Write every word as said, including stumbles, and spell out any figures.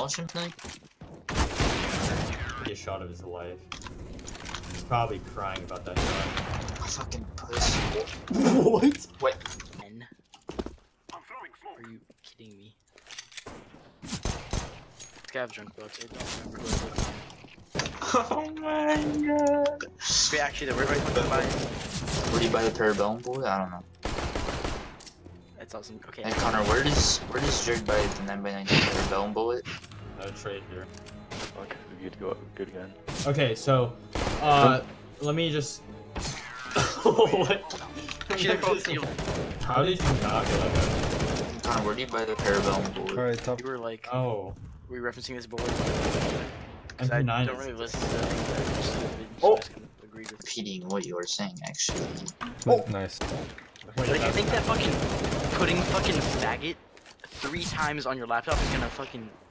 demolish him tonight? Get a shot of his life. He's probably crying about that shot. Fucking puss. What? Wait. Men? Are you kidding me? Scav drunk bro, so I don't remember who I was looking at. Oh my god. Wait, actually, the where do I fucking buy? Where do you buy the parabellum bullet? I don't know. That's awesome. Okay. Hey Connor, where does where does Jared buy the nine by nineteen parabellum bullet? No trade here. Okay, good go good again. Okay, so uh let me just what? Actually, they're both sealed. How did you not get like that? Connor, where do you buy the parabellum bullet? Alright, top. You were like, Oh. were you referencing this board? M P nine I don't is- really listen to things that I just, Oh. just kind of agreed with. Repeating what you were saying, actually. Oh, nice. Wait, Like, I that's- think that fucking putting fucking faggot three times on your laptop is gonna fucking